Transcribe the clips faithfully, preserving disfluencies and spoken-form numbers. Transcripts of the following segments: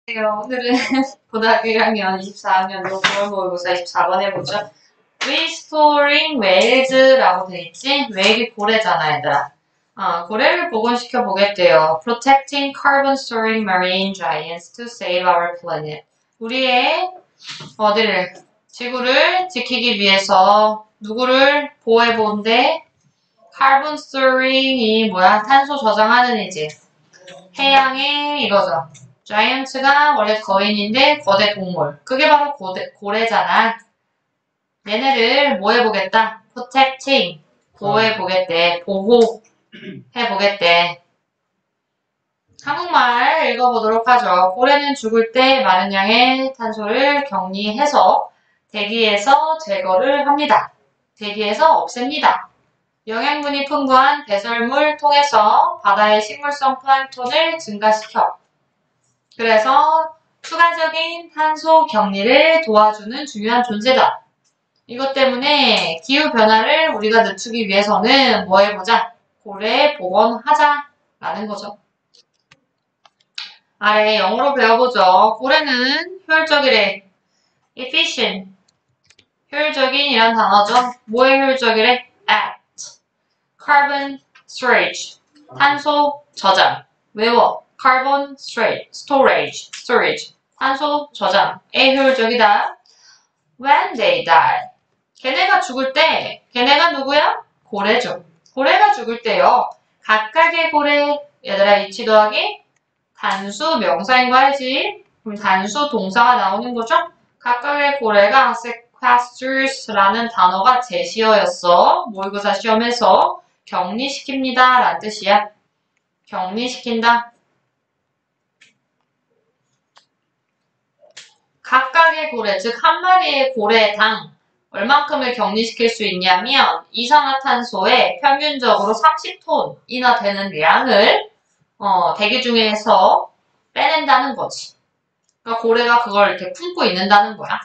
안녕하세요. 오늘은 고등학교 일 학년 이십사 학년도 구월 모의고사 이십사 번 해보죠. Restoring whales라고 돼있지? whale이 고래잖아, 얘들아. 어, 고래를 복원시켜 보겠대요. Protecting carbon storing marine giants to save our planet. 우리의 어디를 지구를 지키기 위해서 누구를 보호해 본대? carbon storing이 뭐야? 탄소 저장하는 이지. 해양의 이거죠. 자이언츠가 원래 거인인데 거대 동물. 그게 바로 고대, 고래잖아. 얘네를 뭐 해보겠다? protecting. 보호해보겠대. 보호해보겠대. 한국말 읽어보도록 하죠. 고래는 죽을 때 많은 양의 탄소를 격리해서 대기에서 제거를 합니다. 대기에서 없앱니다. 영양분이 풍부한 배설물 통해서 바다의 식물성 플랑크톤을 증가시켜 그래서 추가적인 탄소 격리를 도와주는 중요한 존재다. 이것 때문에 기후변화를 우리가 늦추기 위해서는 뭐 해보자? 고래 복원하자라는 거죠. 아래 영어로 배워보죠. 고래는 효율적이래. efficient. 효율적인이란 단어죠. 뭐에 효율적이래? at. carbon storage. 탄소 저장. 외워. carbon storage, storage, storage, 탄소 저장에 효율적이다. When they die, 걔네가 죽을 때, 걔네가 누구야? 고래죠. 고래가 죽을 때요. 각각의 고래, 얘들아 이치 더하기 단수 명사인 거 알지? 그럼 단수 동사가 나오는 거죠? 각각의 고래가 sequesters라는 단어가 제시어였어. 모의고사 시험에서 격리시킵니다 라는 뜻이야. 격리시킨다. 각각의 고래, 즉 한 마리의 고래당 얼만큼을 격리시킬 수 있냐면 이산화탄소의 평균적으로 삼십 톤이나 되는 양을 어, 대기 중에서 빼낸다는 거지. 그러니까 고래가 그걸 이렇게 품고 있는다는 거야.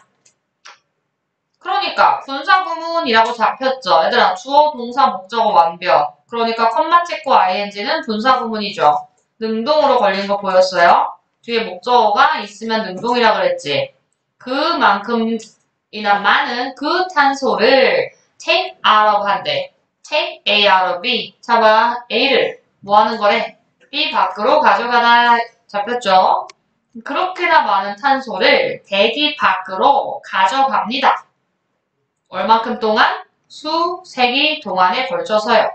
그러니까 분사구문이라고 잡혔죠. 얘들아 주어, 동사, 목적어 완벽. 그러니까 컴마 찍고 아이엔지는 분사구문이죠. 능동으로 걸린 거 보였어요? 뒤에 목적어가 있으면 능동이라 그랬지. 그만큼이나 많은 그 탄소를 take out of 한대. take A out of B. 잡아 A를 뭐 하는 거래? B 밖으로 가져가다 잡혔죠. 그렇게나 많은 탄소를 대기 밖으로 가져갑니다. 얼만큼 동안? 수세기 동안에 걸쳐서요.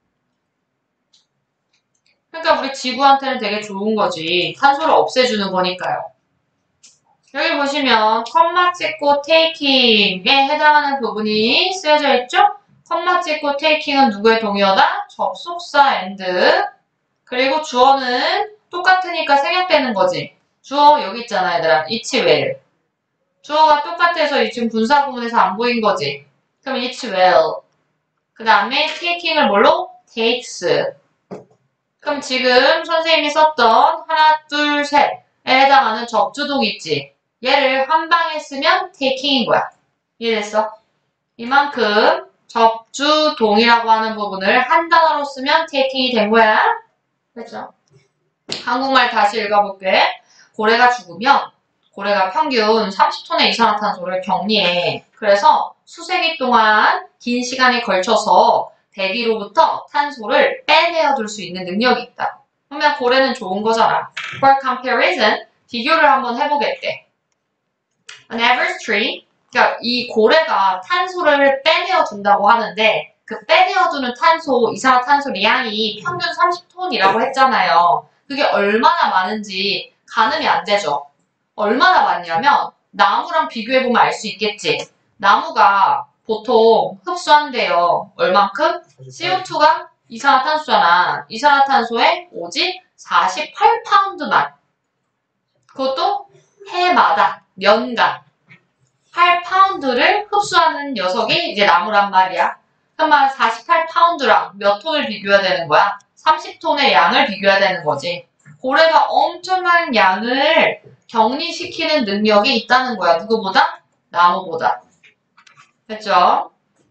그러니까 우리 지구한테는 되게 좋은 거지. 탄소를 없애주는 거니까요. 여기 보시면 컴마 찍고 taking에 해당하는 부분이 쓰여져 있죠? 컴마 찍고 taking은 누구의 동의어다? 접속사 and. 그리고 주어는 똑같으니까 생략되는 거지. 주어 여기 있잖아 얘들아. it's well. 주어가 똑같아서 지금 분사구문에서 안 보인 거지. 그럼 it's well. 그 다음에 taking을 뭘로? takes. 그럼 지금 선생님이 썼던 하나, 둘, 셋에 해당하는 접주동 있지? 얘를 한 방에 쓰면 taking인 거야. 이해됐어? 이만큼 접주동이라고 하는 부분을 한 단어로 쓰면 taking이 된 거야. 그렇죠? 한국말 다시 읽어볼게. 고래가 죽으면 고래가 평균 삼십 톤의 이산화탄소를 격리해. 그래서 수세기 동안 긴 시간에 걸쳐서 대기로부터 탄소를 빼내어둘 수 있는 능력이 있다. 그러면 고래는 좋은 거잖아. For comparison, 비교를 한번 해보겠대. An average tree, 그러니까 이 고래가 탄소를 빼내어둔다고 하는데 그 빼내어두는 탄소, 이산화탄소량이 평균 삼십 톤이라고 했잖아요. 그게 얼마나 많은지 가늠이 안 되죠. 얼마나 많냐면 나무랑 비교해보면 알 수 있겠지. 나무가 보통 흡수한대요. 얼만큼? 씨오투가 이산화탄소잖아. 이산화탄소에 오직 사십팔 파운드만. 그것도 해마다, 년간 팔 파운드를 흡수하는 녀석이 이제 나무란 말이야. 그러면 사십팔 파운드랑 몇 톤을 비교해야 되는 거야? 삼십 톤의 양을 비교해야 되는 거지. 고래가 엄청난 양을 격리시키는 능력이 있다는 거야. 누구보다? 나무보다. 됐죠?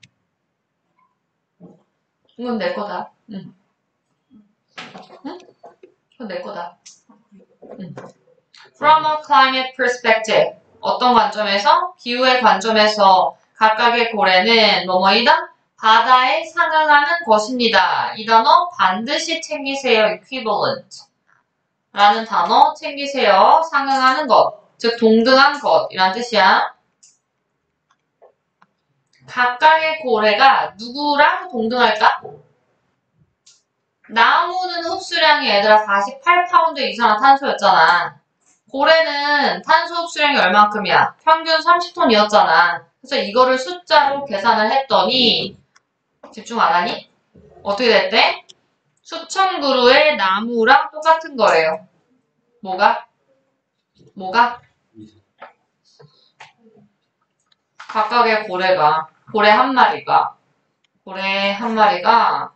이건 내 거다. 응. 응? 이건 내 거다. 응. From a climate perspective. 어떤 관점에서? 기후의 관점에서 각각의 고래는 뭐뭐이다? 바다에 상응하는 것입니다. 이 단어 반드시 챙기세요. equivalent 라는 단어 챙기세요. 상응하는 것, 즉 동등한 것이란 뜻이야. 각각의 고래가 누구랑 동등할까? 나무는 흡수량이 얘들아 사십팔 파운드 이산화탄소였잖아. 고래는 탄소 흡수량이 얼만큼이야? 평균 삼십 톤이었잖아. 그래서 이거를 숫자로 계산을 했더니 집중 안 하니? 어떻게 됐대? 수천 그루의 나무랑 똑같은 거래요. 뭐가? 뭐가? 각각의 고래가, 고래 한 마리가, 고래 한 마리가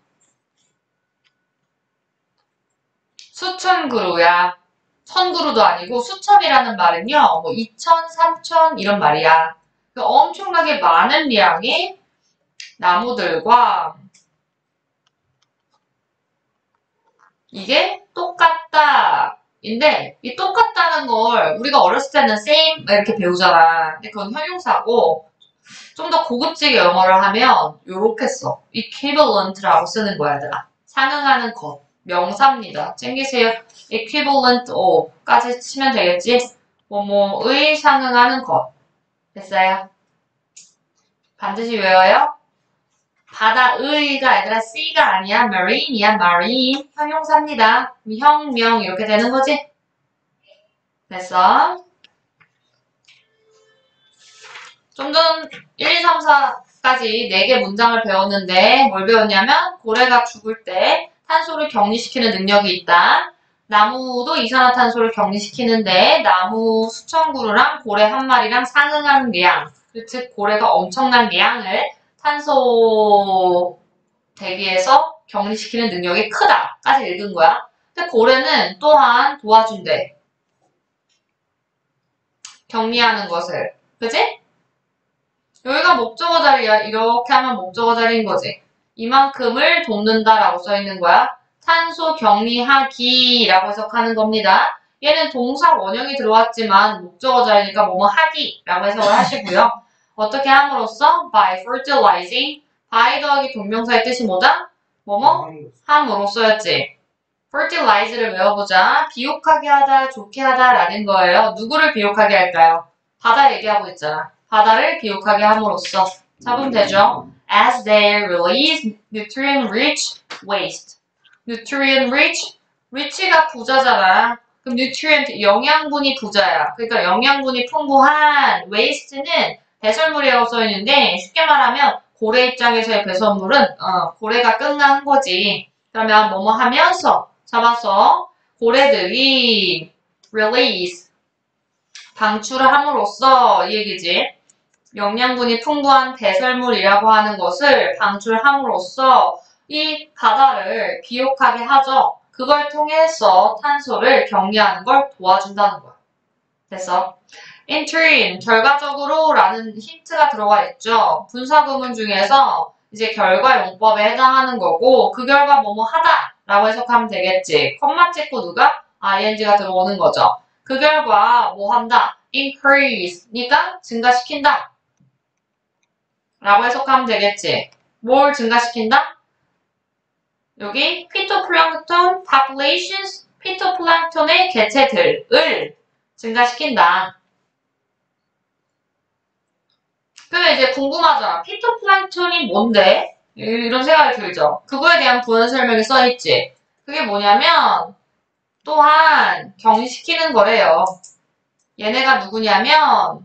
수천 그루야. 천 그루도 아니고 수천이라는 말은요, 뭐 이천, 삼천 이런 말이야. 엄청나게 많은 양의 나무들과 이게 똑같다. 인데 이 똑같다는 걸 우리가 어렸을 때는 same 이렇게 배우잖아. 근데 그건 형용사고 좀 더 고급지게 영어를 하면 요렇게 써. equivalent라고 쓰는 거야, 얘들아. 상응하는 것. 명사입니다. 챙기세요. equivalent of까지 치면 되겠지? 뭐뭐의 상응하는 것. 됐어요? 반드시 외워요. 바다의가 얘들아 C가 아니야. marine이야. marine. 형용사입니다. 형, 명 이렇게 되는 거지? 됐어? 좀 전 일, 이, 삼, 사까지 네 개 문장을 배웠는데 뭘 배웠냐면 고래가 죽을 때 탄소를 격리시키는 능력이 있다. 나무도 이산화탄소를 격리시키는데 나무 수천 그루랑 고래 한 마리랑 상응하는 량, 즉 고래가 엄청난 양을 탄소 대기에서 격리시키는 능력이 크다까지 읽은 거야. 근데 고래는 또한 도와준대. 격리하는 것을. 그지? 여기가 목적어 자리야. 이렇게 하면 목적어 자리인 거지. 이만큼을 돕는다라고 써있는 거야. 탄소 격리하기라고 해석하는 겁니다. 얘는 동사 원형이 들어왔지만 목적어 자리니까 뭐뭐 하기라고 해석을 하시고요. 어떻게 함으로써? by fertilizing. by 더하기 동명사의 뜻이 뭐다? 뭐뭐? 함으로써였지. fertilize를 외워보자. 비옥하게 하다, 좋게 하다라는 거예요. 누구를 비옥하게 할까요? 바다 얘기하고 있잖아. 바다를 비옥하게 함으로써. 잡으면 되죠. As they release nutrient-rich waste. nutrient-rich, rich가 부자잖아. 그럼 nutrient, 영양분이 부자야. 그러니까 영양분이 풍부한 waste는 배설물이라고 써있는데 쉽게 말하면 고래 입장에서의 배설물은 어, 고래가 끝난 거지. 그러면 뭐뭐 하면서 잡아서 고래들이 release, 방출을 함으로써 이 얘기지. 영양분이 풍부한 배설물이라고 하는 것을 방출함으로써 이 바다를 비옥하게 하죠. 그걸 통해서 탄소를 격리하는 걸 도와준다는 거야. 됐어? in turn, 결과적으로 라는 힌트가 들어가 있죠. 분사구문 중에서 이제 결과 용법에 해당하는 거고 그 결과 뭐뭐 하다 라고 해석하면 되겠지. 컴마 찍고 누가? ing가 들어오는 거죠. 그 결과 뭐 한다? increase니까 증가시킨다 라고 해석하면 되겠지. 뭘 증가시킨다? 여기 피토플랑크톤 populations, 피토플랑크톤의 개체들을 증가시킨다. 그러면 이제 궁금하잖아. 피토플랑크톤이 뭔데? 이런 생각이 들죠. 그거에 대한 부연 설명이 써있지. 그게 뭐냐면 또한 격리시키는 거래요. 얘네가 누구냐면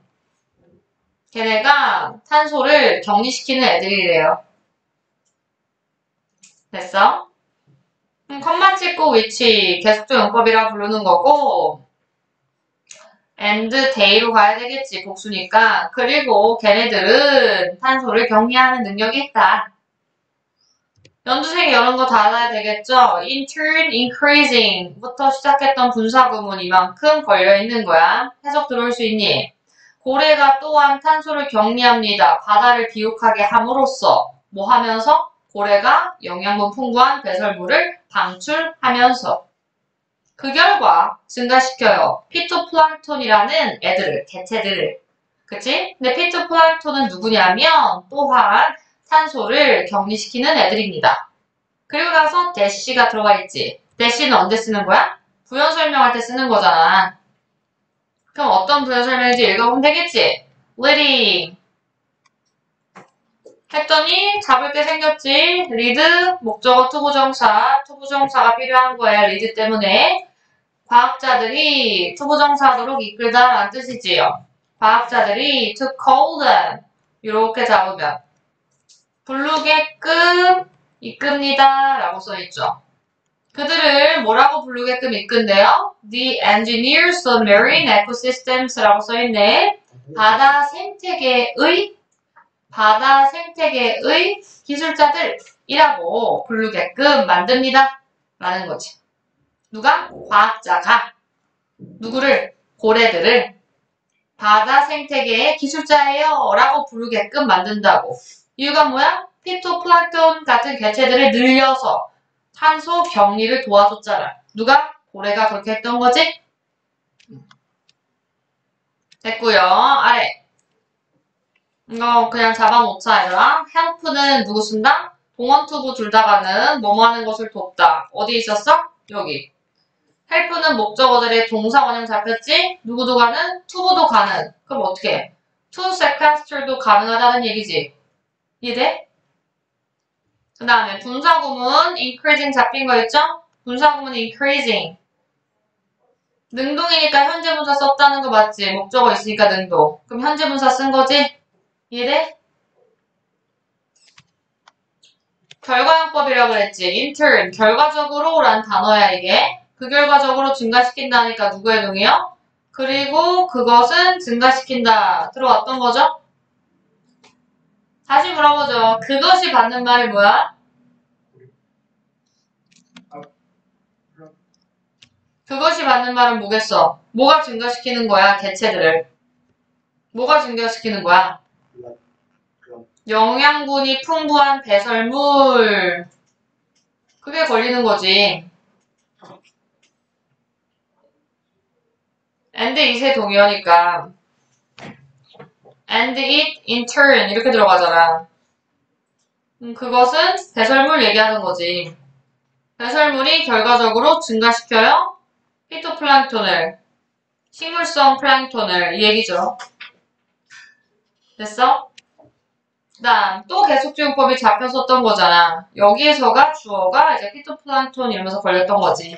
걔네가 탄소를 격리시키는 애들이래요. 됐어? 음, 컴마 찍고 위치 계속적 용법이라 부르는 거고 and day로 가야 되겠지. 복수니까. 그리고 걔네들은 탄소를 격리하는 능력이 있다. 연두색 이런 거 다 알아야 되겠죠? in turn, increasing 부터 시작했던 분사구문 이만큼 걸려있는 거야. 해석 들어올 수 있니? 고래가 또한 탄소를 격리합니다. 바다를 비옥하게 함으로써 뭐 하면서? 고래가 영양분 풍부한 배설물을 방출하면서 그 결과 증가시켜요. 피토플랑톤이라는 애들을, 개체들을. 그치? 근데 피토플랑톤은 누구냐면 또한 산소를 격리시키는 애들입니다. 그리고 나서 대시가 들어가 있지. 대시는 언제 쓰는 거야? 부연 설명할 때 쓰는 거잖아. 그럼 어떤 부연 설명인지 읽어보면 되겠지? leading 했더니 잡을 게 생겼지. lead 목적어 투부정사, 투부정사가 필요한 거예요. lead 때문에. 과학자들이 투부정사하도록 이끌다 라는 뜻이지요. 과학자들이 to call them 이렇게 잡으면 부르게끔 이끕니다 라고 써있죠. 그들을 뭐라고 부르게끔 이끈대요? The Engineers of Marine Ecosystems 라고 써있네. 바다 생태계의 바다 생태계의 기술자들이라고 부르게끔 만듭니다 라는 거지. 누가? 과학자가 누구를? 고래들을 바다 생태계의 기술자예요 라고 부르게끔 만든다고. 이유가 뭐야? 피토플랑톤 같은 개체들을 늘려서 산소 격리를 도와줬잖아. 누가? 고래가 그렇게 했던 거지? 됐고요. 아래 이거 그냥 잡아놓자 얘들아. help는 누구 쓴다? 동원 투부 둘 다가는 뭐뭐 하는 것을 돕다. 어디 있었어? 여기. help는 목적어들의 동사 원형 잡혔지? 누구도 가는? 투부도 가는. 그럼 어떻게 해? to sequester도 가능하다는 얘기지. 이해돼? 그 다음에 분사구문 increasing 잡힌 거 있죠? 분사구문 increasing. 능동이니까 현재분사 썼다는 거 맞지? 목적어 있으니까 능동. 그럼 현재분사 쓴 거지? 이해돼? 결과용법이라고 그랬지. intern, 결과적으로 라는 단어야 이게. 그 결과적으로 증가시킨다니까 누구의 동이요? 그리고 그것은 증가시킨다. 들어왔던 거죠? 다시 물어보죠. 그것이 받는 말이 뭐야? 그것이 받는 말은 뭐겠어? 뭐가 증가시키는 거야? 개체들을. 뭐가 증가시키는 거야? 영양분이 풍부한 배설물. 그게 걸리는 거지. and it의 동의어니까 and it in turn 이렇게 들어가잖아. 음, 그것은 배설물 얘기하는 거지. 배설물이 결과적으로 증가시켜요. 피토플랑톤을, 식물성 플랑톤을 이 얘기죠. 됐어? 그 다음 또 계속주용법이 잡혔었던 거잖아. 여기에서가 주어가 이제 피토플랑톤 이러면서 걸렸던 거지.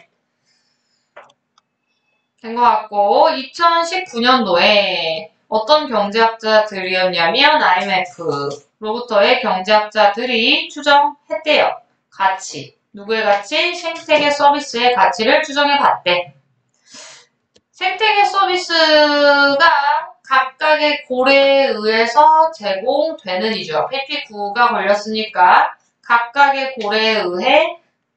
된 것 같고 이천십구 년도에 어떤 경제학자들이었냐면 아이엠에프로부터의 경제학자들이 추정했대요. 가치. 누구의 가치? 생태계 서비스의 가치를 추정해봤대. 생태계 서비스가 각각의 고래에 의해서 제공되는 이죠. 피피구가 걸렸으니까 각각의 고래에 의해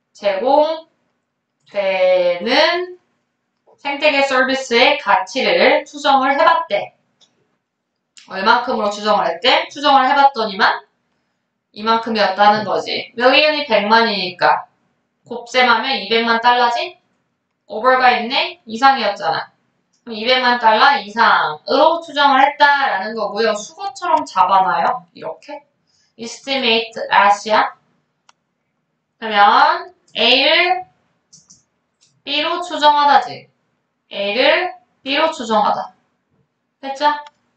제공되는 생태계 서비스의 가치를 추정을 해봤대. 얼만큼으로 추정을 했대? 추정을 해봤더니만 이만큼이었다는 거지. millions이 백만이니까 곱셈하면 이백만 달러지? 오버가 있네? 이상이었잖아. 그럼 이백만 달러 이상으로 추정을 했다라는 거고요. 수거처럼 잡아놔요. 이렇게. estimate as야. 그러면 A를 B로 추정하다지. A를 B로 추정하다. 됐죠?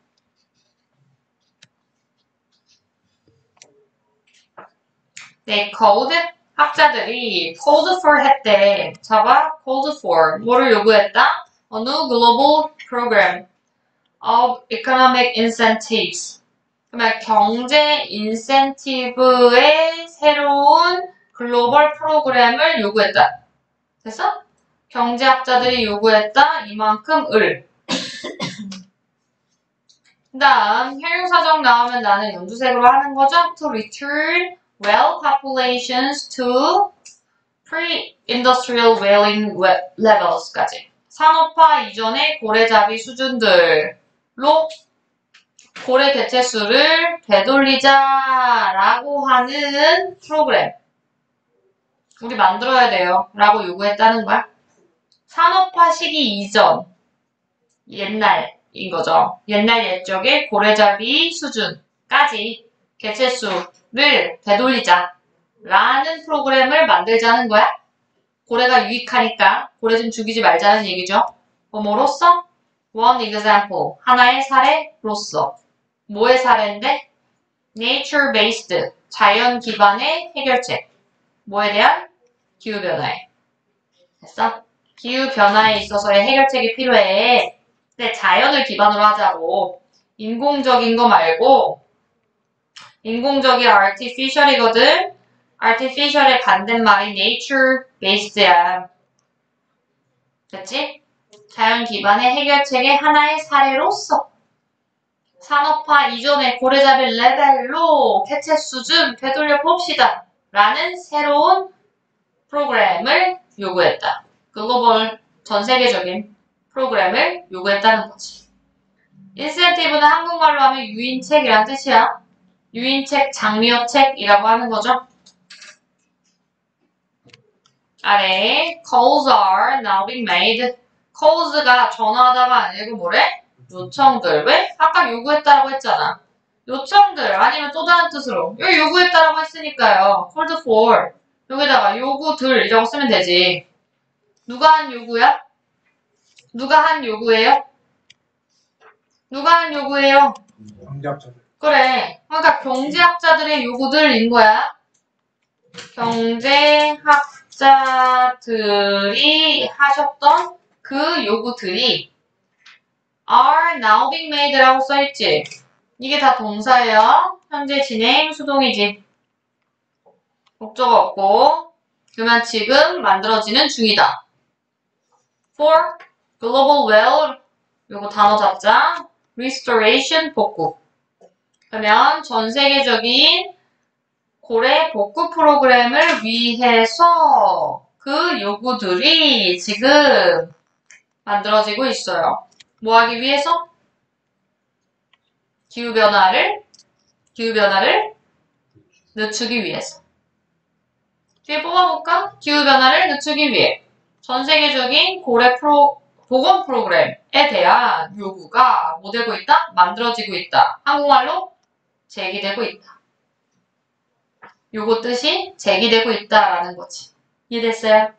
네, called 학자들이 called for 했대. 잡아 called for 뭐를 요구했다? A new global program of economic incentives. 그러면 경제 인센티브의 새로운 글로벌 프로그램을 요구했다. 됐어? 경제학자들이 요구했다. 이만큼을. 그 다음 형용사적 나오면 나는 연두색으로 하는 거죠. To return whale populations to pre-industrial whaling levels까지. 산업화 이전의 고래잡이 수준들로 고래 개체수를 되돌리자라고 하는 프로그램. 우리 만들어야 돼요. 라고 요구했다는 거야. 산업화 시기 이전, 옛날인 거죠. 옛날 옛적의 고래잡이 수준까지 개체수를 되돌리자 라는 프로그램을 만들자는 거야. 고래가 유익하니까 고래 좀 죽이지 말자는 얘기죠. 뭐 뭐로써? One example, 하나의 사례로서. 뭐의 사례인데? Nature-based, 자연 기반의 해결책. 뭐에 대한? 기후변화에. 됐어? 기후변화에 있어서의 해결책이 필요해. 근데 자연을 기반으로 하자고. 인공적인 거 말고 인공적이 artificial이거든. artificial의 반대말이 nature-based야. 됐지? 자연 기반의 해결책의 하나의 사례로서 산업화 이전의 고래잡이 레벨로 개체 수준 되돌려 봅시다. 라는 새로운 프로그램을 요구했다. 글로벌 전 세계적인 프로그램을 요구했다는 거지. 인센티브는 한국말로 하면 유인책이란 뜻이야. 유인책, 장려책이라고 하는 거죠. 아래 calls are now being made. calls가 전화하다가 아니고 뭐래? 요청들. 왜? 아까 요구했다라고 했잖아. 요청들 아니면 또 다른 뜻으로 여기 요구했다라고 했으니까요. called for 여기다가 요구들이라고 쓰면 되지. 누가 한 요구야? 누가 한 요구예요? 누가 한 요구예요? 경제학자들. 그래. 그러니까 경제학자들의 요구들인 거야. 경제학자들이 하셨던 그 요구들이 are now being made라고 써있지. 이게 다 동사예요. 현재 진행 수동이지. 목적 없고 그러면 지금 만들어지는 중이다. for global well 요거 단어 잡자. restoration 복구. 그러면 전 세계적인 고래 복구 프로그램을 위해서 그 요구들이 지금 만들어지고 있어요. 뭐 하기 위해서? 기후변화를, 기후변화를 늦추기 위해서. 뒤에 뽑아볼까? 기후변화를 늦추기 위해. 전 세계적인 고래 프로, 보건 프로그램에 대한 요구가 뭐 되고 있다? 만들어지고 있다. 한국말로 제기되고 있다. 요거 뜻이 제기되고 있다라는 거지. 이해됐어요?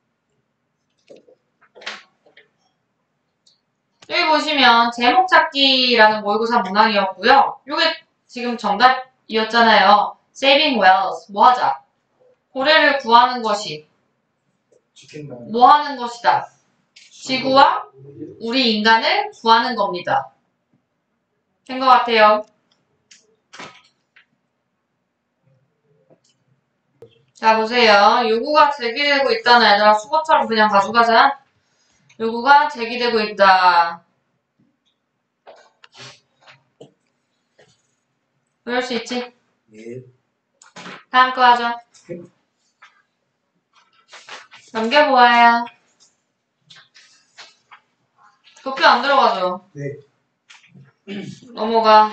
여기 보시면 제목 찾기라는 모의고사 문항이었고요. 요게 지금 정답이었잖아요. Saving whales. 뭐 하자? 고래를 구하는 것이 뭐 하는 것이다? 지구와 우리 인간을 구하는 겁니다. 된 것 같아요. 자, 보세요. 요구가 제기되고 있다는 얘들아 수거처럼 그냥 가져가자. 요구가 제기되고 있다. 그럴 수 있지? 예. 다음 거 하죠. 넘겨보아요. 도표 안 들어가죠? 네. 넘어가.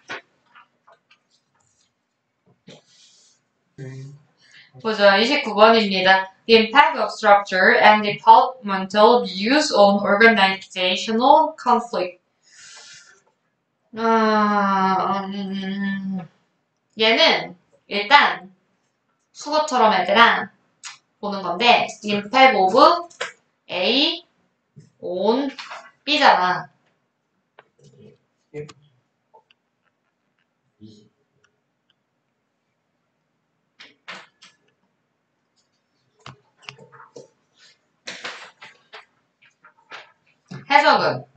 네. 보죠. 이십구 번입니다. The impact of structure and departmental views on organizational conflict. 아, 음, 얘는 일단 수거처럼 애들아 보는 건데 impact of A on B잖아. 예. 해석은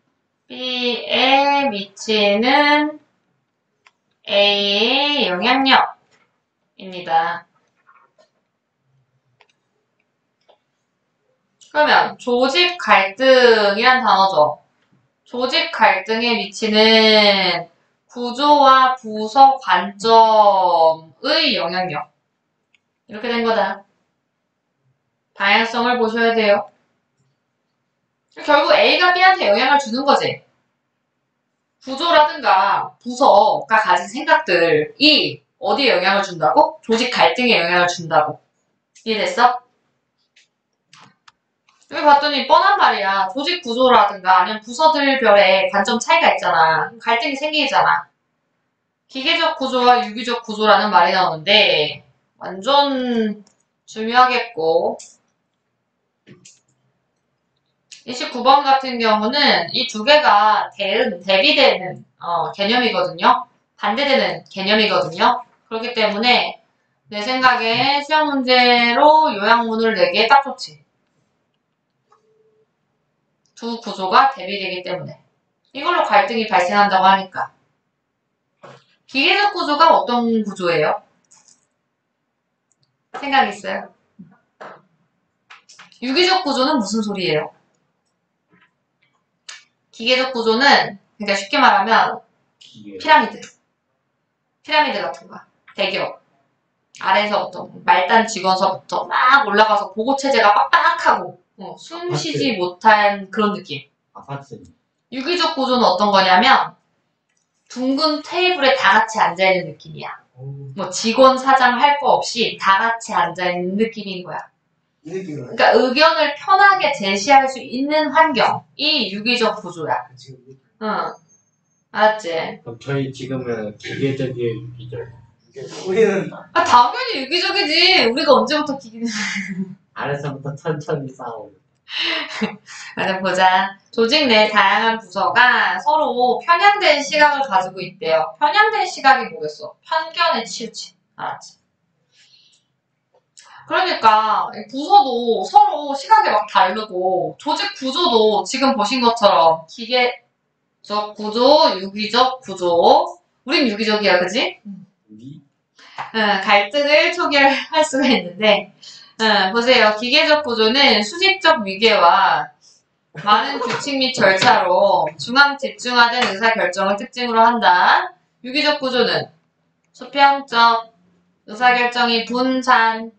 B에 미치는 A의 영향력입니다. 그러면 조직 갈등이란 단어죠. 조직 갈등에 미치는 구조와 부서 관점의 영향력. 이렇게 된 거다. 다양성을 보셔야 돼요. 결국 A가 B한테 영향을 주는 거지. 구조라든가 부서가 가진 생각들이 어디에 영향을 준다고? 조직 갈등에 영향을 준다고. 이해됐어? 여기 봤더니 뻔한 말이야. 조직 구조라든가 아니면 부서들별의 관점 차이가 있잖아. 갈등이 생기잖아. 기계적 구조와 유기적 구조라는 말이 나오는데 완전 중요하겠고 이십구 번 같은 경우는 이 두 개가 대응, 대비되는 어, 개념이거든요. 반대되는 개념이거든요. 그렇기 때문에 내 생각에 시험 문제로 요약문을 내기에 딱 좋지. 두 구조가 대비되기 때문에. 이걸로 갈등이 발생한다고 하니까. 기계적 구조가 어떤 구조예요? 생각 있어요? 유기적 구조는 무슨 소리예요? 기계적 구조는 그러니까 쉽게 말하면 기계. 피라미드. 피라미드 같은 거야. 대기업. 아래서부터 말단 직원서부터 막 올라가서 보고 체제가 빡빡하고 어, 숨 쉬지 못한 그런 느낌. 아파트. 유기적 구조는 어떤 거냐면 둥근 테이블에 다 같이 앉아있는 느낌이야. 뭐 직원 사장 할 거 없이 다 같이 앉아있는 느낌인 거야. 이 느낌은 그러니까 의견을 편하게 제시할 수 있는 환경이 유기적 구조야. 지금 응. 알았지? 그럼 저희 지금은 기계적이에요, 유기적. 이게 우리는 아, 당연히 유기적이지. 우리가 언제부터 기계... 아래서부터 천천히 싸우고. 맞아, 보자. 조직 내 다양한 부서가 서로 편향된 시각을 가지고 있대요. 편향된 시각이 뭐겠어? 편견에 치우친. 알았지? 그러니까 부서도 서로 시각이 막 다르고 조직 구조도 지금 보신 것처럼 기계적 구조, 유기적 구조. 우린 유기적이야, 그지? 우리? 응, 갈등을 초기화할 수가 있는데 응, 보세요. 기계적 구조는 수직적 위계와 많은 규칙 및 절차로 중앙 집중화된 의사결정을 특징으로 한다. 유기적 구조는 수평적 의사결정이 분산.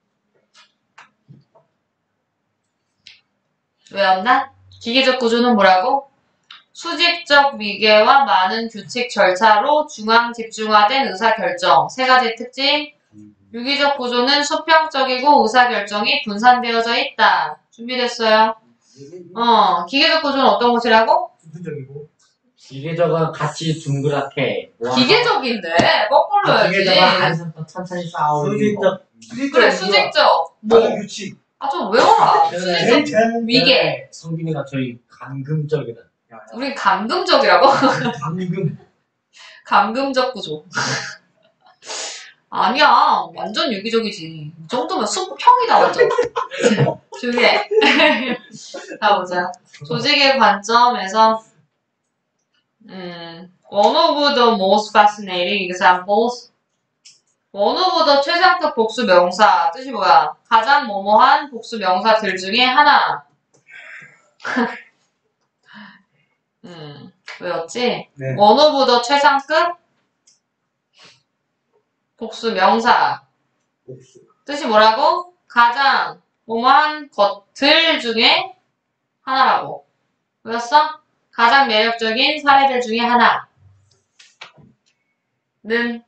외웠나? 기계적 구조는 뭐라고? 수직적 위계와 많은 규칙 절차로 중앙 집중화된 의사결정. 세 가지 특징. 유기적 구조는 수평적이고 의사결정이 분산되어져 있다. 준비됐어요? 어, 기계적 구조는 어떤 것이라고? 수준적이고 기계적은 같이 둥그랗게. 모아서- 기계적인데 거꾸로 아, 해야지. 기계적은 아래서부터 천천히 싸우는 거. 수직적 그래, 수직적. 뭐? 많은 규칙 아, 좀 외워라. 네. 수직적 제일 위계. 성빈이가 저희 감금적이다. 우린 감금적이라고? 감금 감금적 구조. 아니야. 완전 유기적이지. 이 정도면 수평이다, 완전. 조용해. 자, 보자. 조직의 관점에서 음, one of the most fascinating examples. one of the 최상급 복수 명사. 뜻이 뭐야? 가장 뭐뭐한 복수 명사들 중에 하나. 음, 왜였지? 네. one of the 최상급 복수 명사. 복수 뜻이 뭐라고? 가장 뭐뭐한 것들 중에 하나라고. 왜였어? 가장 매력적인 사례들 중에 하나. 는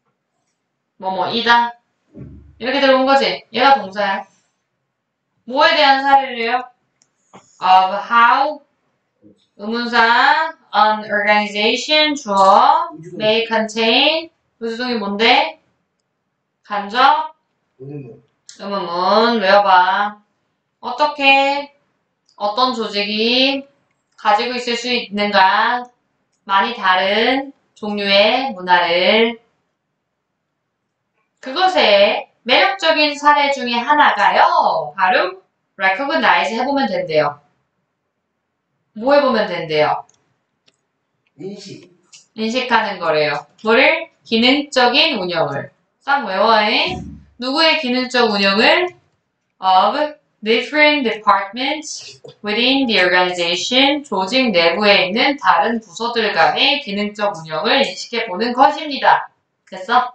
뭐뭐이다. 이렇게 들어온 거지. 얘가 동사야. 뭐에 대한 사례를요? of how 의문사 an organization 주어 may contain 부수동이 뭔데? 간접 오늘 의문문 외워봐. 어떻게 어떤 조직이 가지고 있을 수 있는가? 많이 다른 종류의 문화를 그것의 매력적인 사례 중에 하나가요. 바로 recognize 해보면 된대요. 뭐 해보면 된대요? 인식 인식하는 거래요. 뭐를? 기능적인 운영을. 싹 외워해. 누구의 기능적 운영을? of different departments within the organization. 조직 내부에 있는 다른 부서들 간의 기능적 운영을 인식해보는 것입니다. 됐어?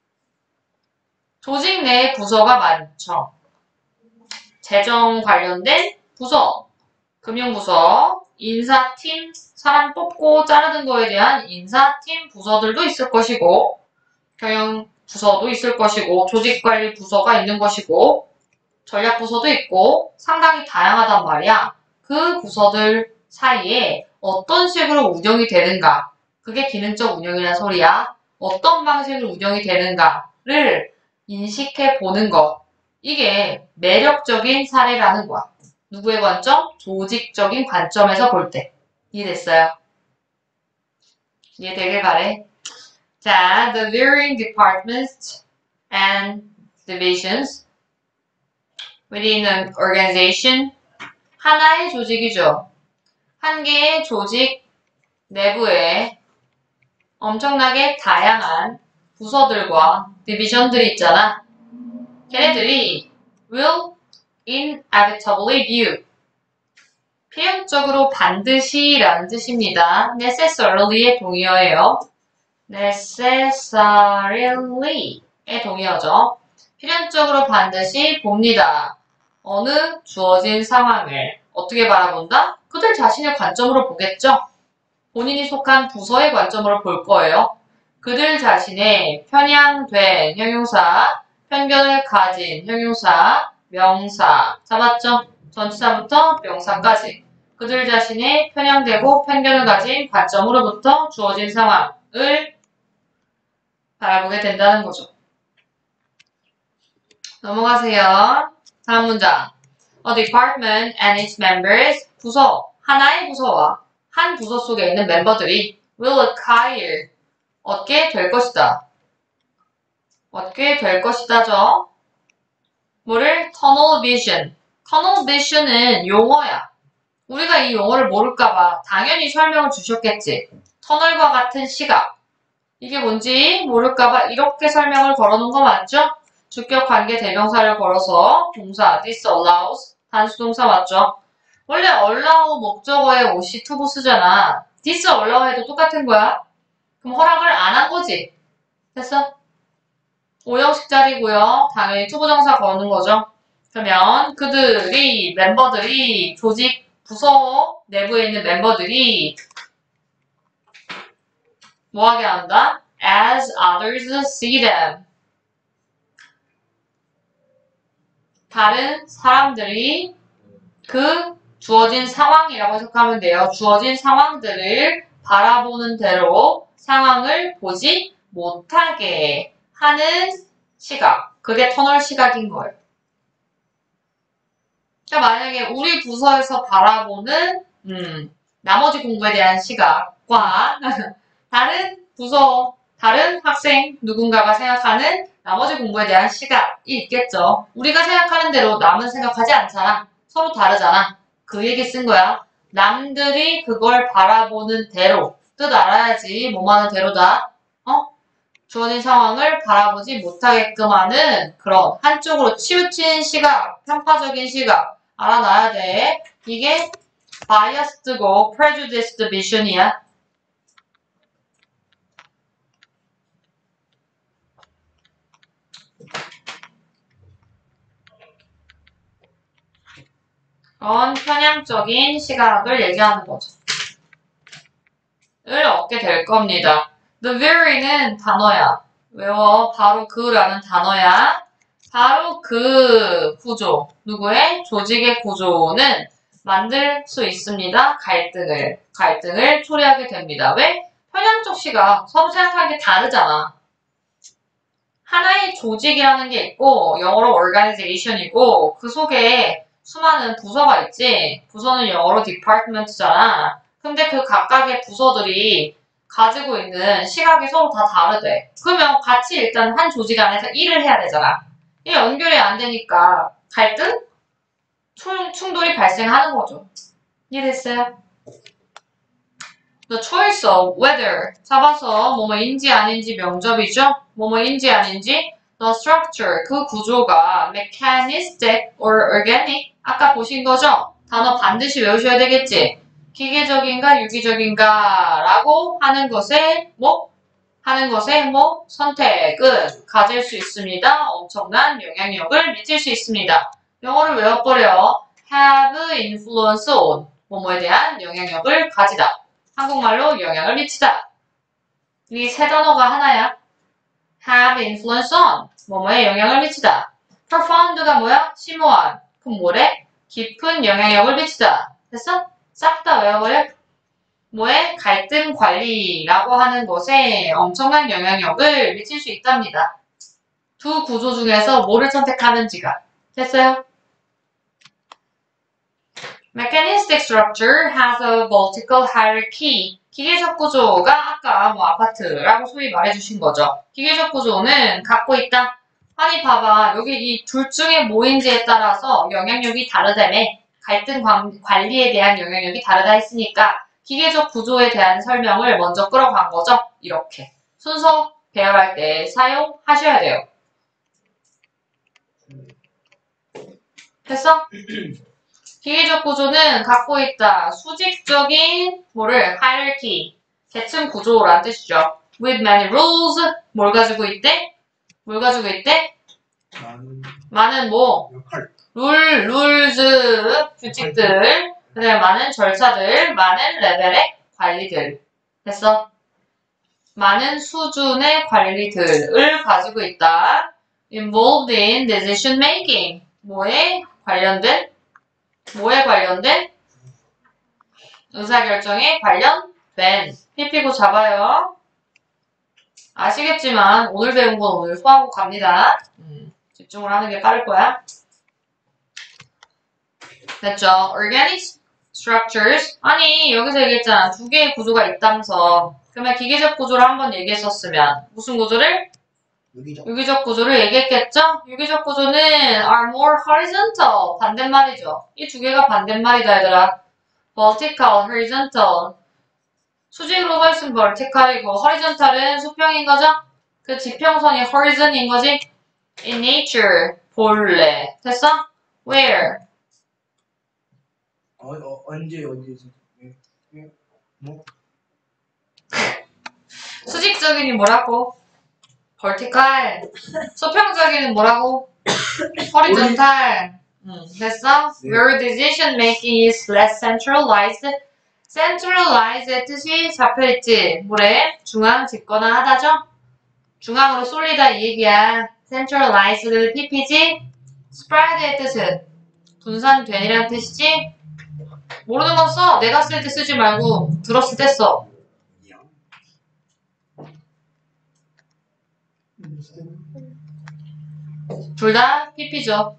조직 내에 부서가 많죠. 재정 관련된 부서, 금융부서, 인사팀, 사람 뽑고 자르는 거에 대한 인사팀 부서들도 있을 것이고, 경영부서도 있을 것이고, 조직관리 부서가 있는 것이고, 전략 부서도 있고 상당히 다양하단 말이야. 그 부서들 사이에 어떤 식으로 운영이 되는가, 그게 기능적 운영이라는 소리야. 어떤 방식으로 운영이 되는가를 인식해 보는 것, 이게 매력적인 사례라는 거야. 누구의 관점? 조직적인 관점에서 볼 때. 이해됐어요? 이해되길 바래. 자, the varying departments and divisions within an organization. 하나의 조직이죠. 한 개의 조직 내부에 엄청나게 다양한 부서들과 디비전들이 있잖아. 걔네들이 will inevitably view. 필연적으로 반드시 라는 뜻입니다. necessarily의 동의어예요. necessarily의 동의어죠. 필연적으로 반드시 봅니다. 어느 주어진 상황을 어떻게 바라본다? 그들 자신의 관점으로 보겠죠. 본인이 속한 부서의 관점으로 볼 거예요. 그들 자신의 편향된 형용사, 편견을 가진 형용사, 명사, 잡았죠? 전치사부터 명사까지. 그들 자신의 편향되고 편견을 가진 관점으로부터 주어진 상황을 바라보게 된다는 거죠. 넘어가세요. 다음 문장. A department and its members, 부서, 하나의 부서와 한 부서 속에 있는 멤버들이 will acquire, 얻게 될 것이다. 얻게 될 것이다죠. 뭐를? tunnel vision. tunnel vision은 용어야. 우리가 이 용어를 모를까봐 당연히 설명을 주셨겠지. 터널과 같은 시각. 이게 뭔지 모를까봐 이렇게 설명을 걸어놓은 거 맞죠? 주격 관계 대명사를 걸어서 동사 disallows, 단수동사 맞죠? 원래 allow 목적어에 오시 투부 쓰잖아. disallow 해도 똑같은 거야. 그럼 허락을 안 한 거지. 됐어? 오형식 자리고요. 당연히 투부정사 거는 거죠. 그러면 그들이, 멤버들이, 조직, 부서 내부에 있는 멤버들이 뭐하게 한다? As others see them. 다른 사람들이 그 주어진 상황이라고 해석하면 돼요. 주어진 상황들을 바라보는 대로 상황을 보지 못하게 하는 시각. 그게 터널 시각인 거예요. 그러니까 만약에 우리 부서에서 바라보는 음, 나머지 공부에 대한 시각과 다른 부서, 다른 학생 누군가가 생각하는 나머지 공부에 대한 시각이 있겠죠. 우리가 생각하는 대로 남은 생각하지 않잖아. 서로 다르잖아. 그 얘기 쓴 거야. 남들이 그걸 바라보는 대로. 뜻 알아야지. 뭐하는 대로다. 어? 주어진 상황을 바라보지 못하게끔 하는 그런 한쪽으로 치우친 시각, 편파적인 시각 알아놔야 돼. 이게 biased고 prejudiced vision이야. 그런 편향적인 시각을 얘기하는 거죠. 을 얻게 될 겁니다. The very는 단어야. 외워. 바로 그라는 단어야. 바로 그 구조. 누구의? 조직의 구조는 만들 수 있습니다. 갈등을. 갈등을 초래하게 됩니다. 왜? 편향적 시각. 서로 생각하는 게 다르잖아. 하나의 조직이라는 게 있고 영어로 organization이고 그 속에 수많은 부서가 있지. 부서는 영어로 department잖아. 근데 그 각각의 부서들이 가지고 있는 시각이 서로 다 다르대. 그러면 같이 일단 한 조직 안에서 일을 해야 되잖아. 이게 연결이 안 되니까 갈등? 충, 충돌이 발생하는 거죠. 이해됐어요? The choice of whether 잡아서 뭐뭐인지 아닌지 명접이죠. 뭐뭐인지 아닌지 the structure 그 구조가 mechanistic or organic 아까 보신 거죠? 단어 반드시 외우셔야 되겠지. 기계적인가 유기적인가 라고 하는 것에 뭐 하는 것에 뭐 선택은 가질 수 있습니다. 엄청난 영향력을 미칠 수 있습니다. 영어를 외워버려. have influence on 뭐뭐에 대한 영향력을 가지다. 한국말로 영향을 미치다. 이 세 단어가 하나야. have influence on 뭐뭐에 영향을 미치다. profound가 뭐야? 심오한. 그럼 뭐래? 깊은 영향력을 미치다. 됐어? 싹 다 외워버려? 뭐에? 갈등 관리라고 하는 것에 엄청난 영향력을 미칠 수 있답니다. 두 구조 중에서 뭐를 선택하는지가. 됐어요? Mechanistic structure has a vertical hierarchy. 기계적 구조가 아까 뭐 아파트라고 소위 말해주신 거죠. 기계적 구조는 갖고 있다. 아니 봐봐. 여기 이 둘 중에 뭐인지에 따라서 영향력이 다르다며. 갈등 관리에 대한 영향력이 다르다 했으니까 기계적 구조에 대한 설명을 먼저 끌어간 거죠. 이렇게. 순서 배열할 때 사용하셔야 돼요. 됐어? 기계적 구조는 갖고 있다. 수직적인 뭐를 hierarchy, 계층 구조라는 뜻이죠. With many rules, 뭘 가지고 있대? 뭘 가지고 있대? 많은 많은 뭐 역할. 룰, 룰즈, 규칙들, 그다음에 많은 절차들, 많은 레벨의 관리들. 됐어? 많은 수준의 관리들을 가지고 있다. Involved in decision making. 뭐에 관련된? 뭐에 관련된? 의사결정에 관련된. 피피고 잡아요. 아시겠지만 오늘 배운 건 오늘 소화하고 갑니다. 음, 집중을 하는 게 빠를 거야. 됐죠? Organic structures. 아니 여기서 얘기했잖아. 두 개의 구조가 있다면서. 그러면 기계적 구조를 한번 얘기했었으면 무슨 구조를? 유기적. 유기적 구조를 얘기했겠죠? 유기적 구조는 are more horizontal. 반대말이죠. 이 두 개가 반대말이다 얘들아. vertical, horizontal. 수직으로 서 있으면 vertical이고 horizontal은 수평인 거죠? 그 지평선이 horizon인 거지? In nature, 본래. 됐어? Where? 어, 어, 언제 어디에서? 예, 예, 뭐? 수직적이니 뭐라고? vertical. 수평적이니 뭐라고? horizontal. 음, 됐어? 네. Where decision making is less centralized. centralized의 뜻이 잡혀있지. 뭐래? 중앙 집권화 하다죠? 중앙으로 쏠리다 이 얘기야. centralized 피피지? spread의 뜻은 분산된이라는 뜻이지? 모르는 건 써. 내가 쓸 때 쓰지 말고 들었을 때 써. 둘 다 피피죠.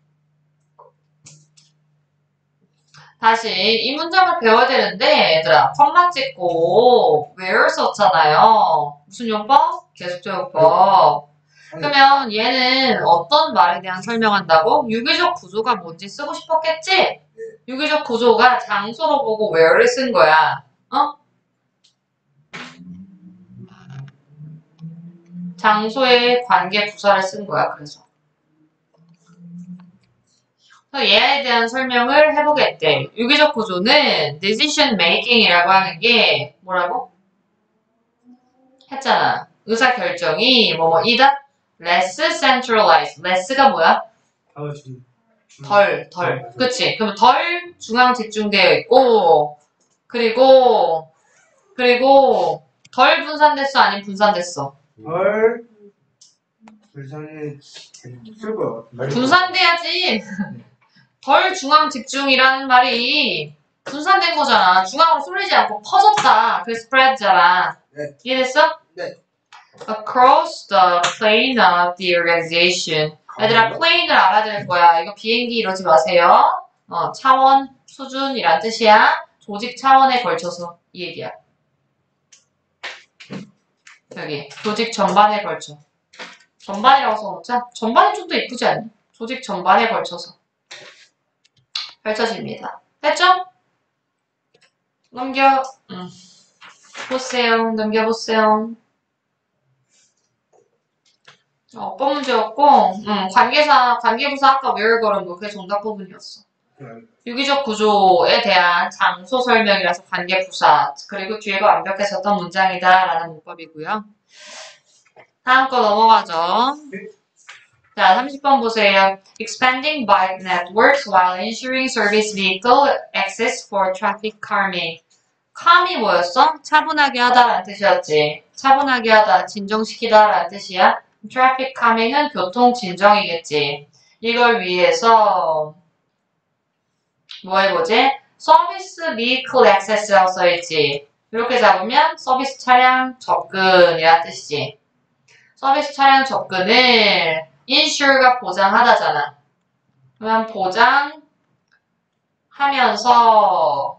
다시 이 문장을 배워야 되는데 얘들아 컴마 찍고 where 썼잖아요. 무슨 용법? 계속적 용법. 그러면 얘는 어떤 말에 대한 설명한다고? 유기적 구조가 뭔지 쓰고 싶었겠지? 유기적 구조가 장소로 보고 where를 쓴 거야. 어? 장소의 관계 부사를 쓴 거야. 그래서. 얘에 대한 설명을 해보겠대. 유기적 구조는 decision making이라고 하는 게 뭐라고? 했잖아. 의사결정이 뭐뭐이다? less centralized. less가 뭐야? 덜, 덜. 그치? 그러면 덜 중앙 집중되어 있고 그리고 그리고 덜 분산됐어? 아니면 분산됐어? 덜 분산이 됐을 것 같아. 분산돼야지. 덜 중앙 집중이라는 말이 분산된 거잖아. 중앙으로 쏠리지 않고 퍼졌다. 그래서 spread잖아. 네. 이해됐어? 네. Across the plane of the organization. 얘들아, plane을 알아들 거야. 이거 비행기 이러지 마세요. 어, 차원, 수준이란 뜻이야. 조직 차원에 걸쳐서 이 얘기야. 여기 조직 전반에 걸쳐. 전반이라고 써놓자. 전반이 좀 더 이쁘지 않니? 조직 전반에 걸쳐서 펼쳐집니다. 됐죠? 넘겨. 음. 보세요. 넘겨보세요. 어, 어떤 문제였고, 음, 관계사, 관계부사 아까 where 걸은 거 그게 정답 부분이었어. 유기적 구조에 대한 장소 설명이라서 관계부사, 그리고 뒤에가 완벽했었던 문장이다 라는 문법이고요. 다음 거 넘어가죠. 자, 삼십 번 보세요. Expanding bike networks while ensuring service vehicle access for traffic calming. calm이 뭐였어? 차분하게 하다라는 뜻이었지. 차분하게 하다, 진정시키다 라는 뜻이야. traffic calming은 교통 진정이겠지. 이걸 위해서 뭐 해보지? 서비스 vehicle access라고 써있지. 이렇게 잡으면 서비스 차량 접근이라는 뜻이지. 서비스 차량 접근을 insure가 보장하다잖아. 그러면 보장하면서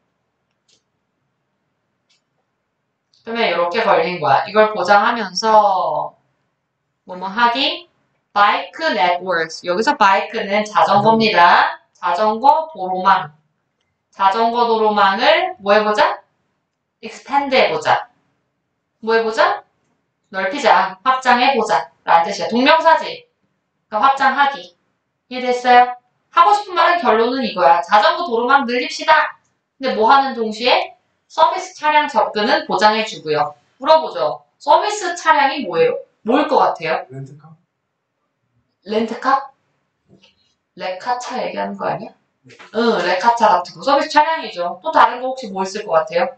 그러면 이렇게 걸린 거야. 이걸 보장하면서 뭐뭐 하기? 바이크 네트워크. 여기서 바이크는 자전거입니다. 자전거 도로망. 자전거 도로망을 뭐 해보자? expand 해보자. 뭐 해보자? 넓히자. 확장해보자. 라는 뜻이야. 동명사지. 그러니까 확장하기. 이해됐어요? 하고 싶은 말은 결론은 이거야. 자전거 도로망 늘립시다. 근데 뭐 하는 동시에? 서비스 차량 접근은 보장해주고요. 물어보죠. 서비스 차량이 뭐예요? 뭐일 것 같아요? 렌트카? 렌트카? 레카차 얘기하는 거 아니야? 응, 레카차 같은 거. 서비스 차량이죠. 또 다른 거 혹시 뭐 있을 것 같아요?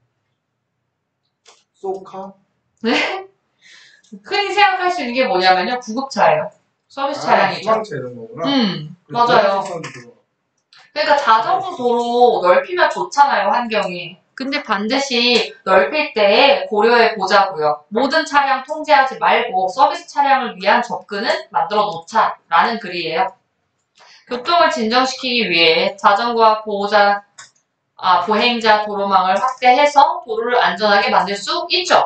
소카? 네? 흔히 생각할 수 있는 게 뭐냐면요. 구급차예요. 서비스 아, 차량이죠. 수방차 이런 거구나. 음, 그 맞아요. 수방차 그러니까 자전거 도로 넓히면 좋잖아요, 환경이. 근데 반드시 넓힐 때 고려해 보자고요. 모든 차량 통제하지 말고 서비스 차량을 위한 접근은 만들어 놓자라는 글이에요. 교통을 진정시키기 위해 자전거와 보호자, 아, 보행자 도로망을 확대해서 도로를 안전하게 만들 수 있죠.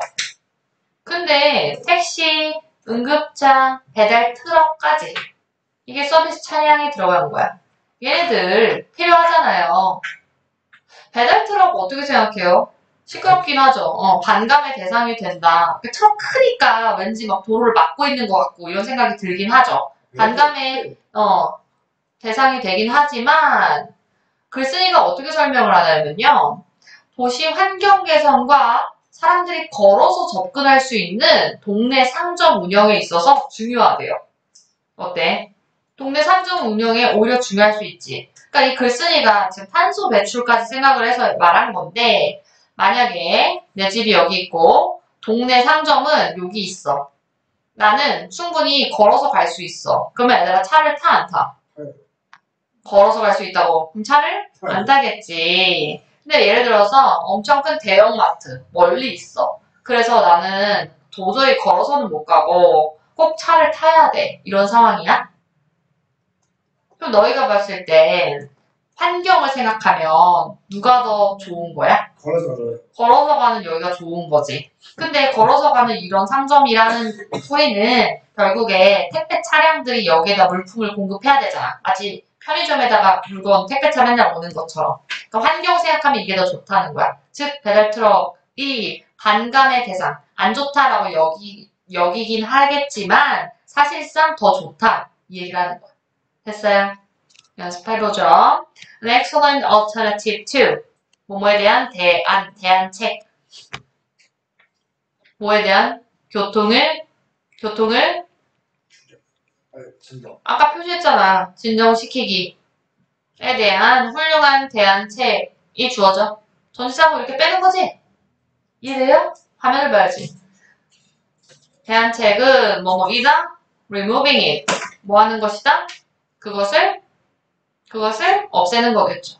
근데 택시, 응급차, 배달 트럭까지 이게 서비스 차량에 들어간 거야. 얘네들 필요하잖아요. 배달 트럭 어떻게 생각해요? 시끄럽긴 하죠. 어, 반감의 대상이 된다. 트럭 크니까 왠지 막 도로를 막고 있는 것 같고 이런 생각이 들긴 하죠. 반감의 어, 대상이 되긴 하지만 글쓴이가 어떻게 설명을 하냐면요. 도시 환경 개선과 사람들이 걸어서 접근할 수 있는 동네 상점 운영에 있어서 중요하대요. 어때? 동네 상점 운영에 오히려 중요할 수 있지. 그러니까 이 글쓴이가 지금 탄소 배출까지 생각을 해서 말한 건데 만약에 내 집이 여기 있고 동네 상점은 여기 있어. 나는 충분히 걸어서 갈 수 있어. 그러면 얘들아 차를 타 안 타? 걸어서 갈 수 있다고. 그럼 차를 안 타겠지. 근데 예를 들어서 엄청 큰 대형마트 멀리 있어. 그래서 나는 도저히 걸어서는 못 가고 꼭 차를 타야 돼. 이런 상황이야? 그럼 너희가 봤을 때 환경을 생각하면 누가 더 좋은 거야? 걸어서 가요. 걸어서 가는 여기가 좋은 거지. 근데 걸어서 가는 이런 상점이라는 소리는 결국에 택배 차량들이 여기에다 물품을 공급해야 되잖아. 마치 편의점에다가 물건 택배차 맨날 오는 것처럼. 그러니까 환경 생각하면 이게 더 좋다는 거야. 즉 배달 트럭이 반감의 대상, 안 좋다라고 여기, 여기긴 하겠지만 사실상 더 좋다. 이 얘기를 하는 거야. 됐어요? 연습해보죠. An excellent alternative to 뭐뭐에 대한 대안, 대안책. 뭐에 대한? 교통을, 교통을 아, 진정. 아까 표시했잖아. 진정시키기에 대한 훌륭한 대안책이 주어져. 전치사하고 이렇게 빼는 거지? 이해돼요? 화면을 봐야지. 대안책은 뭐뭐이다? removing it. 뭐 하는 것이다? 그것을 그것을 없애는 거겠죠.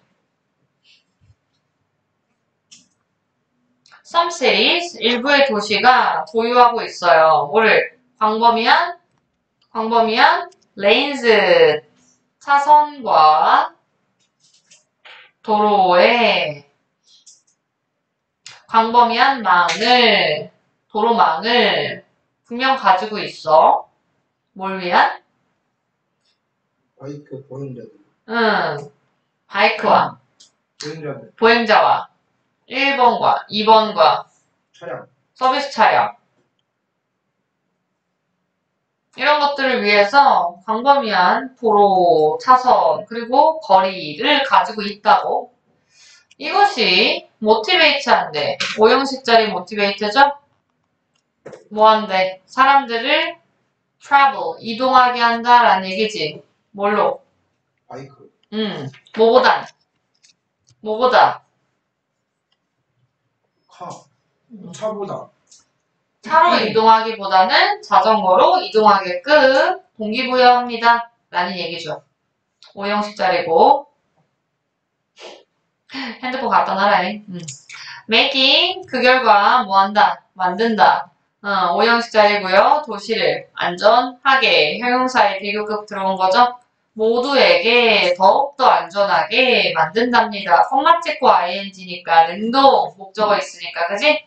Some cities, 일부의 도시가 보유하고 있어요. 뭐를? 광범위한, 광범위한 lanes, 차선과 도로에 광범위한 망을, 도로망을 분명 가지고 있어. 뭘 위한? 바이크 보행자들. 응, 바이크와 보행자들. 보행자와 일 번과 이 번과 차량. 서비스 차량 이런 것들을 위해서 광범위한 도로, 차선, 그리고 거리를 가지고 있다고. 이것이 모티베이트한데 오형식자리 모티베이트죠? 뭐한데? 사람들을 travel, 이동하게 한다라는 얘기지. 뭘로? 바이크. 음, 뭐보단? 뭐보다? 카. 차보다. 차로 이동하기보다는 자전거로 이동하게끔 동기부여합니다. 라는 얘기죠. 오형식자리고 핸드폰 갖다 놔라잉. 음. making 그 결과 뭐 한다? 만든다. 어, 오형식자리고요. 도시를 안전하게 형용사에 비교급 들어온 거죠. 모두에게 더욱더 안전하게 만든답니다. 컴마 찍고 아이엔지니까 능동 목적어 있으니까 그지?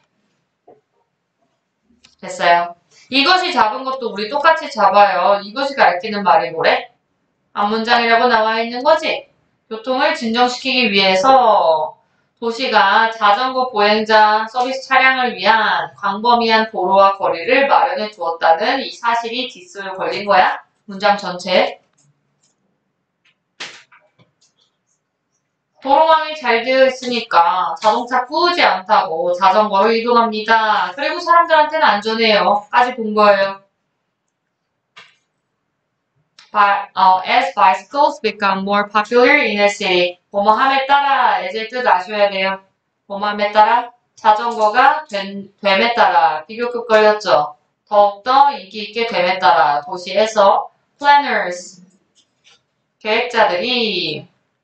됐어요. 이것이 잡은 것도 우리 똑같이 잡아요. 이것이 가리키는 말이 뭐래? 앞문장이라고 나와 있는 거지? 교통을 진정시키기 위해서 도시가 자전거 보행자 서비스 차량을 위한 광범위한 도로와 거리를 마련해 두었다는 이 사실이 뒷줄 걸린 거야? 문장 전체에. 도로망이 잘 되어 있으니까 자동차 꾸지 않다고 자전거로 이동합니다. 그리고 사람들한테는 안전해요. 까지 본 거예요. But, uh, as bicycles become more popular in a city, 뭐뭐함에 따라 애질 뜻 아셔야 돼요. 뭐뭐함에 따라 자전거가 된, 됨에 따라 비교급 걸렸죠. 더욱더 인기 있게 됨에 따라 도시에서 planners 계획자들이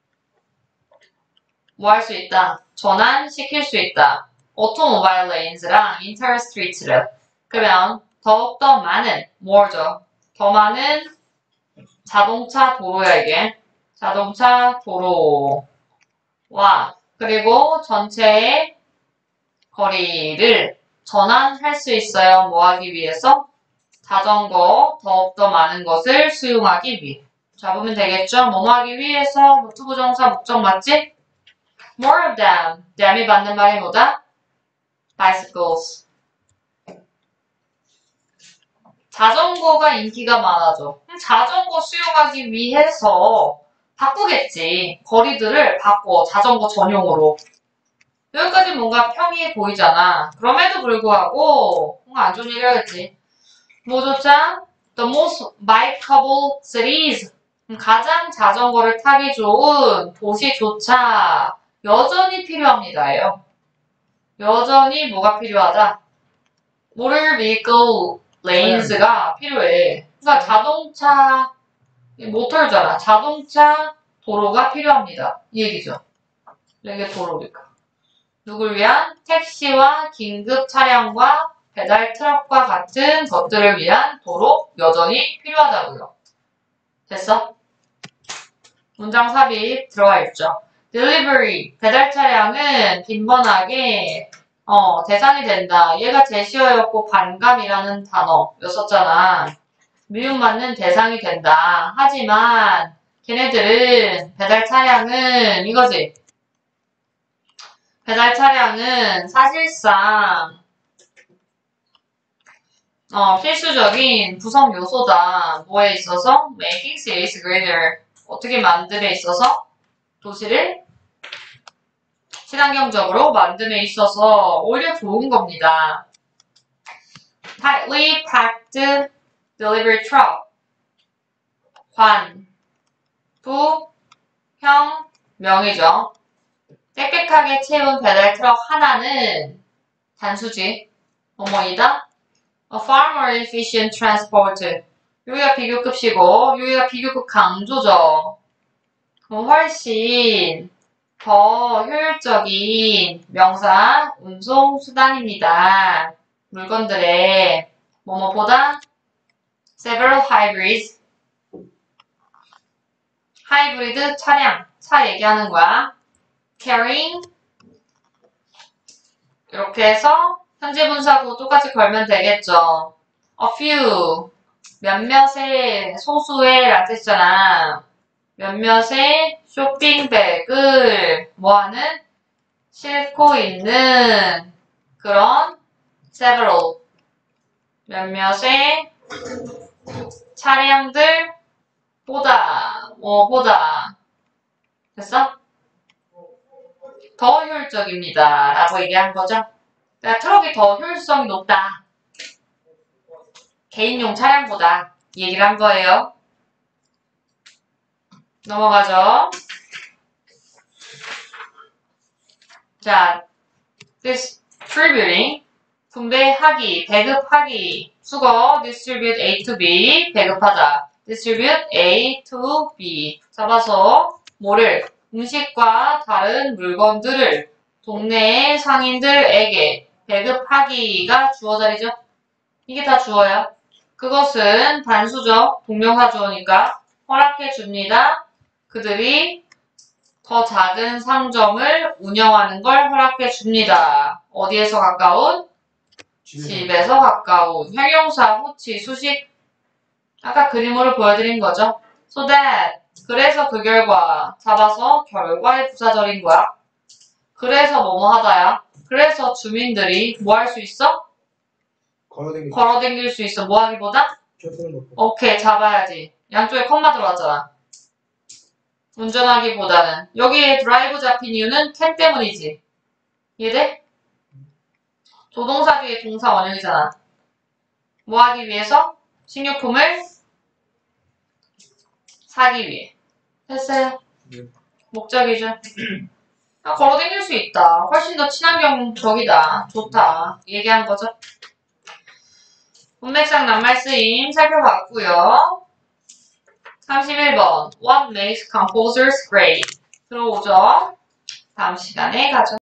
뭐 할 수 있다? 전환시킬 수 있다. automobile lanes랑 interstreet를. 그러면 더욱더 많은 more죠. 더 많은 자동차 도로야 이게. 자동차 도로와 그리고 전체의 거리를 전환할 수 있어요. 뭐 하기 위해서? 자전거 더욱더 많은 것을 수용하기 위해. 잡으면 되겠죠? 뭐뭐 하기 위해서 목투부정사 목적 맞지? More of them. dam이 받는 말이 뭐다? bicycles. 자전거가 인기가 많아져. 자전거 수용하기 위해서 바꾸겠지. 거리들을 바꿔. 자전거 전용으로. 여기까지 뭔가 평이해 보이잖아. 그럼에도 불구하고 뭔가 안 좋은 얘기 하겠지. 뭐조차? The most bikeable cities. 가장 자전거를 타기 좋은 도시조차 여전히 필요합니다예요. 여전히 뭐가 필요하다? motor vehicle lanes가 필요해. 그러니까 자동차 모터잖아. 자동차 도로가 필요합니다. 이 얘기죠. 이게 도로니까. 누굴 위한? 택시와 긴급 차량과 배달 트럭과 같은 것들을 위한 도로 여전히 필요하다고요. 됐어? 문장 삽입 들어가 있죠. delivery, 배달 차량은 빈번하게 어, 대상이 된다. 얘가 제시어였고 반감이라는 단어였었잖아. 미움받는 대상이 된다. 하지만 걔네들은 배달 차량은 이거지. 배달 차량은 사실상 어, 필수적인 구성 요소다. 뭐에 있어서? making cities greater. 어떻게 만듦에 있어서? 도시를 친환경적으로 만듦에 있어서 오히려 좋은 겁니다. tightly packed delivery truck. 관, 부, 형, 명이죠. 빽빽하게 채운 배달 트럭 하나는 단수지. 뭐뭐이다? A far more efficient transport. 여기가 비교급이고 여기가 비교급 강조죠. 훨씬 더 효율적인 명사 운송 수단입니다. 물건들의 뭐뭐보다 several hybrids. 하이브리드 차량, 차 얘기하는 거야. carrying 이렇게 해서 현재 분사구 똑같이 걸면 되겠죠. a few 몇몇의 소수의 라는 뜻이잖아. 몇몇의 쇼핑백을 뭐하는? 싣고 있는 그런 several 몇몇의 차량들 보다 뭐 보다 됐어? 더 효율적입니다 라고 얘기한 거죠. 그러니까 트럭이 더 효율성이 높다. 개인용 차량보다 이 얘기를 한 거예요. 넘어가죠. 자, distributing 분배하기, 배급하기, 수거, distribute A to B, 배급하다. distribute A to B. 잡아서 뭐를? 음식과 다른 물건들을 동네의 상인들에게 배급하기가 주어 자리죠. 이게 다 주어야. 그것은 단수죠. 동명사 주어니까 허락해 줍니다. 그들이 더 작은 상점을 운영하는 걸 허락해 줍니다. 어디에서 가까운? 집에서 가까운. 형용사, 호치, 수식. 아까 그림으로 보여드린 거죠. So that. 그래서 그 결과. 잡아서 결과의 부사절인 거야. 그래서 뭐뭐 하다야. 그래서 주민들이 뭐 할 수 있어? 걸어다니기. 걸어다닐 수 있어. 뭐 하기보다? 교통을 먹고. 오케이, 잡아야지. 양쪽에 컴마 들어왔잖아. 운전하기보다는. 여기에 드라이브 잡힌 이유는 can 때문이지. 이해돼? 조동사 뒤에 동사 원형이잖아. 뭐 하기 위해서? 식료품을 사기 위해. 됐어요. 네. 목적이죠. 아, 걸어다닐 수 있다. 훨씬 더 친환경적이다. 좋다. 얘기한 거죠. 문맥상 낱말 쓰임 살펴봤고요. 삼십일 번 What makes composers great? 들어오죠. 다음 시간에 가죠.